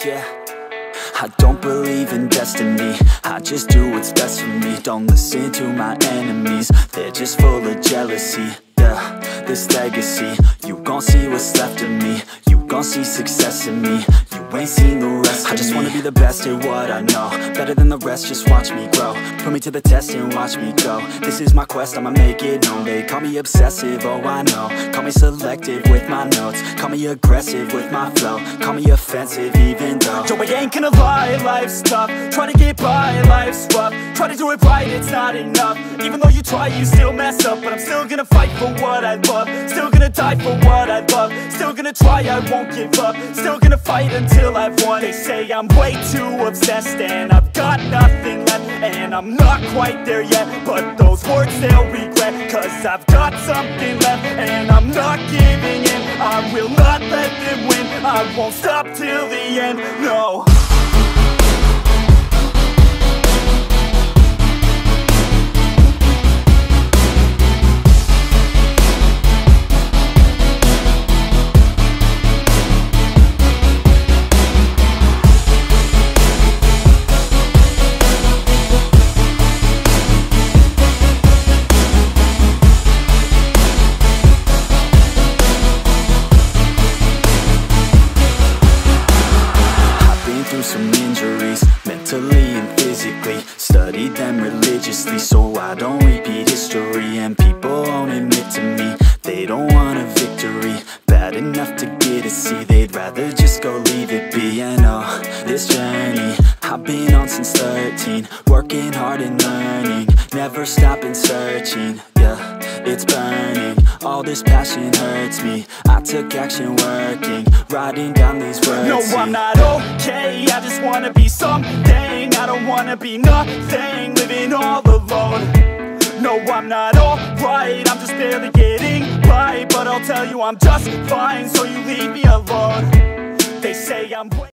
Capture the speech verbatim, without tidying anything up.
yeah. I don't believe in destiny, I just do what's best for me. Don't listen to my enemies, they're just full of jealousy. Yeah, this legacy, you gon' see what's left of me. You gon' see success in me, you ain't seen the rest of me. I just wanna be the best at what I know, better than the rest, just watch me grow. Put me to the test and watch me go. This is my quest, I'ma make it known. They call me obsessive, oh I know. Call me selective with my notes, call me aggressive with my flow. Call me offensive even though Joe, I ain't gonna lie, life's tough. Try to get by, life's rough. Try to do it right, it's not enough. Even though you try, you still mess up. But I'm still gonna fight for what I love, still gonna die for what I love. Still gonna try, I won't give up. Still gonna fight until I've won. They say I'm way too obsessed and I've got nothing left, and I'm not quite there yet, but those words they'll regret. Cause I've got something left and I'm not giving in. I will not let them win, I won't stop till the end, no. Some injuries, mentally and physically. Studied them religiously so I don't repeat history. And people won't admit to me they don't want a victory bad enough to get a C. They'd rather just go leave it be. And oh, this journey I've been on since thirteen, working hard and learning, never stopping searching. Yeah, it's burning, all this passion hurts me. I took action working, writing down these words. No, I'm not okay, I just wanna be something. I don't wanna be nothing, living all alone. No, I'm not alright, I'm just barely getting by. But I'll tell you I'm just fine, so you leave me alone. They say I'm